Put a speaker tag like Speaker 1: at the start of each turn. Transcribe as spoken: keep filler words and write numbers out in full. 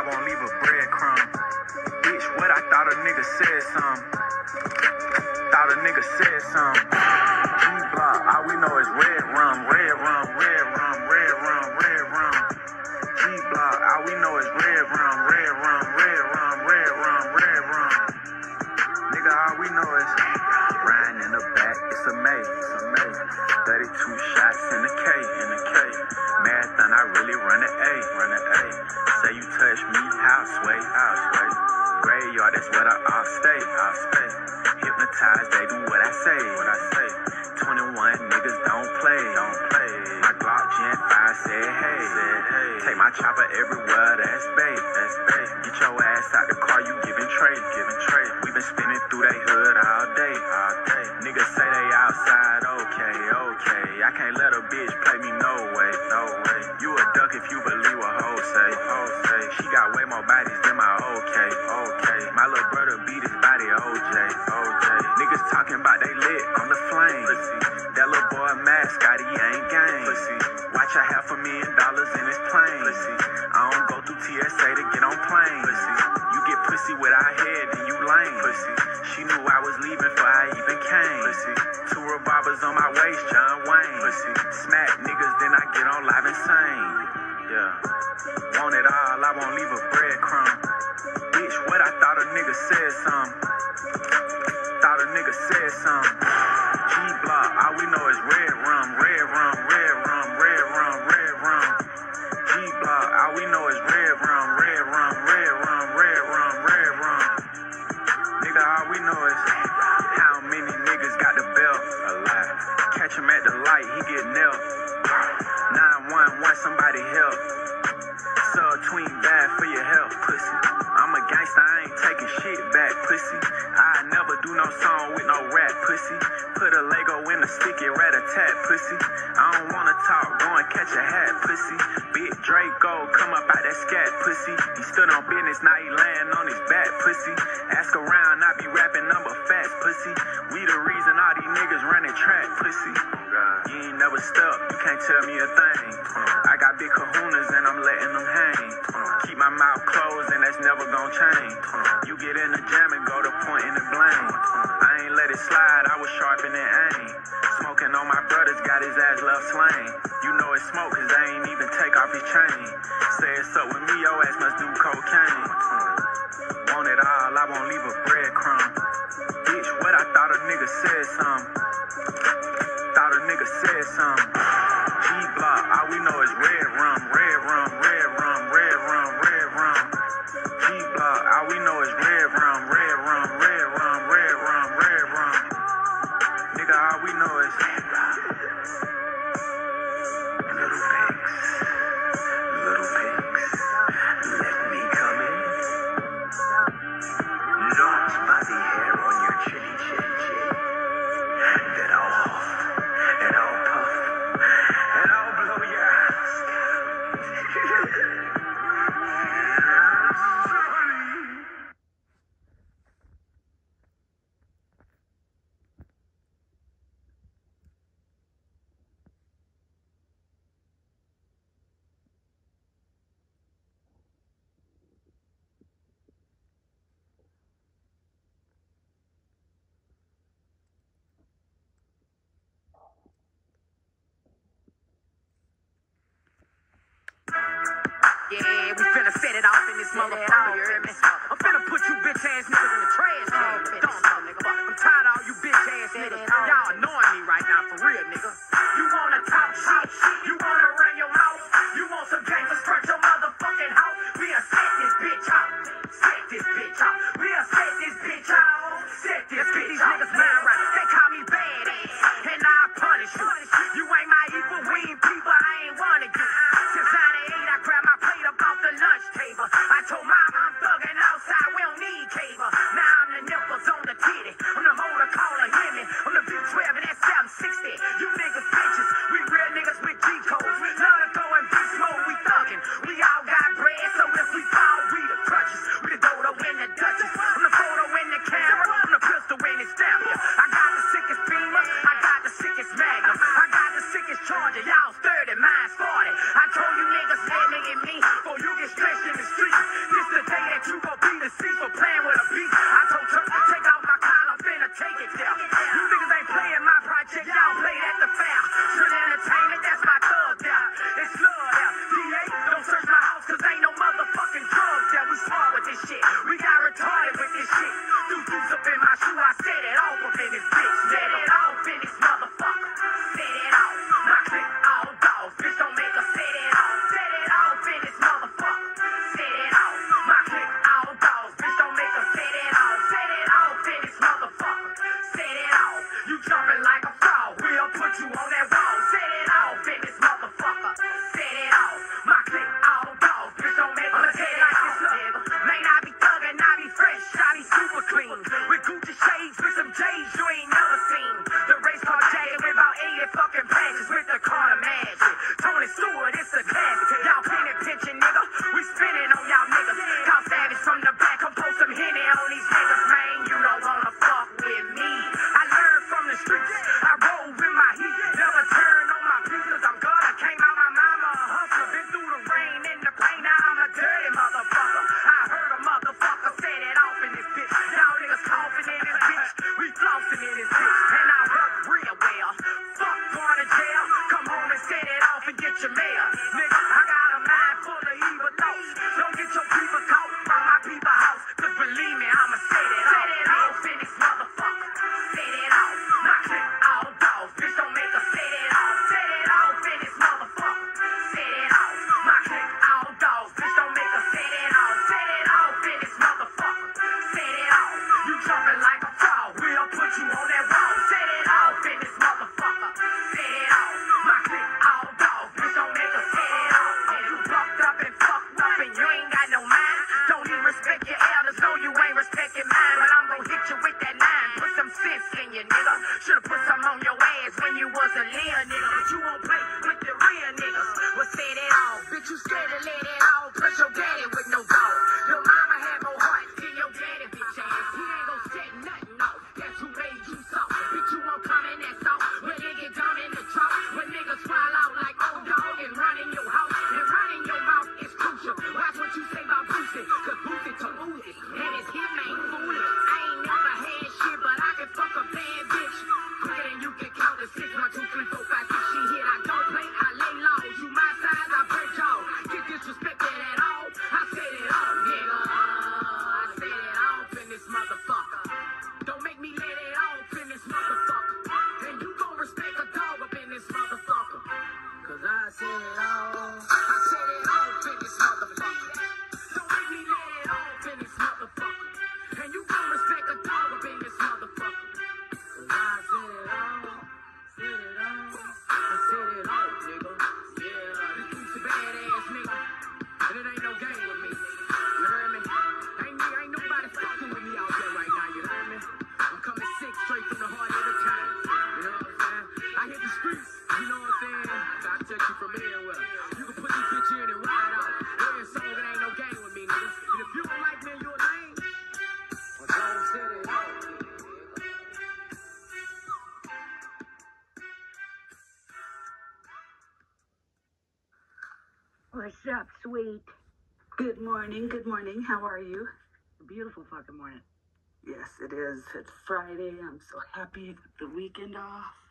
Speaker 1: won't leave a breadcrumb. Bitch, what I thought a nigga said some. Thought a nigga said some. G-block, all we know is red rum, red rum, red rum, red rum, red rum. G-block, all we know is red rum, red rum, red rum, red rum, red rum. Nigga, all we know is riding in the back, it's a maze, it's a maze. thirty-two shots in the K, in the K. Marathon, I really run an A, run an A. Say you touch me, houseway, houseway. Graveyard, that's what I, I'll stay, I'll stay. Hypnotized, they do what I say, what I say. twenty-one niggas don't play, don't play. My Glock Gen five said hey, said hey. Take my chopper everywhere, that's bait, that's bait. Get your ass out the car, you giving trade, giving trade. We been spinning through they hood all day, all day. Niggas say they outside, okay, okay. I can't let a bitch play me, no way, no way. You a duck if you believe what hoe say, hoe say. She got way more bodies than my okay, okay. My little brother beat his body, O J, O J. Niggas talking about they lit on the flame. Pussy. That little boy mascot, he ain't game. Pussy. Watch a half a million dollars in his plane. Pussy. I don't go through T S A to get on plane. Pussy. You get pussy without head, then you lame. Pussy. She knew I was leaving before I even came. Pussy. Two revolvers on my waist, John Wayne. Pussy. Smack niggas, then I get on live insane. Yeah. Want it all, I won't leave a breadcrumb. Bitch, what I thought a nigga said some. Thought a nigga said some. G-block, all we know is red rum, red rum, red rum, red rum, red rum. G-block, all we know is red rum, red rum, red rum, red rum, red rum. Nigga, all we know is how many niggas got the belt. A lot. Catch him at the light, he get nailed. nine one one, somebody help. Sub tween bad for your help, pussy. I'm a gangster, I ain't taking shit back, pussy. I never do no song with no rap, pussy. Put a Lego in a sticky rat-a-tat, pussy. I don't wanna talk, go and catch a hat, pussy. Big Draco, come up out that scat, pussy. He stood on business, now he laying on his back, pussy. Ask around, I be rapping number facts, pussy. We the reason all these niggas running track, pussy. You ain't never stuck, you can't tell me a thing. I got big kahunas and I'm letting them hang. Keep my mouth closed and that's never gonna change. You get in the jam and go to point and blame. I ain't let it slide, I was sharpening aim. Smoking on my brothers, got his ass left slain. You know it's smoke cause they ain't even take off his chain. Say it's up with me, your ass must do cocaine. Want it all, I won't leave a breadcrumb. Bitch, what I thought a nigga said some. Thought a nigga said some. G-block, all we know is red rum, red rum, red rum, red rum, red rum. G-block, all we know is red rum, red rum, red rum, red rum, red rum. Nigga, all we know is little pigs, little pigs, let me come in. Not by the hair on your chinny chin chin. Then I'll huff, and I'll puff, and I'll blow your ass down.
Speaker 2: Yeah, we finna set it off in this motherfucker, you hear me? I'm finna put you bitch ass niggas in the trash can. Don't know, nigga. I'm tired of all you bitch ass niggas. Y'all annoying me right now, for real, nigga. You wanna talk shit? You wanna run your mouth? You want some gangsters straight your motherfucking house? We'll set this bitch out. Set this bitch out. We'll set this bitch out. Set this bitch out. These niggas man right. They call me badass, and I'll punish you. You ain't my equal, we ain't people, I ain't one of you. Since ninety-eight, I grabbed my plate up off the lunch table. I told mama I'm thugging outside, we don't need cable. Now I'm the nipples on the titty. I'm the motor caller, hear me. I'm the B twelve and that seven sixty. You niggas bitches, we real niggas with G codes. Love to go in beast mode, we thugging. We all got bread, so if we fall, we the crutches. We the dodo in the Dutchess. I'm the photo in the camera, I'm the pistol in the stamper. I got the sickest beamer, I got the sickest magnum. I got the sickest charger, y'all's thirty, mine's forty. I told you niggas, let me get me, before you get stretched in the street. This I said it all. I said it all in this motherfucker. Don't make me let it off in this motherfucker. And you gon' respect a dog up in this motherfucker. Cause I said it all. Said it all. I said it all, nigga. Yeah, this dude's a badass nigga. And it ain't no game with me. You heard me? Ain't me, ain't nobody fucking with me out there right now, you heard me? I'm coming sick straight from the heart every time. You know what I'm saying? I hit the streets, you know what I'm saying? I took you from anywhere. You can put this bitch in and ride out. Every song, it ain't no game with me, nigga. And if you don't like me, you're lame. Well, don't set it out.
Speaker 3: What's up, sweet? Good morning, good morning. How are you?
Speaker 4: A beautiful fucking morning.
Speaker 3: Yes, it is. It's Friday. I'm so happy with the weekend off.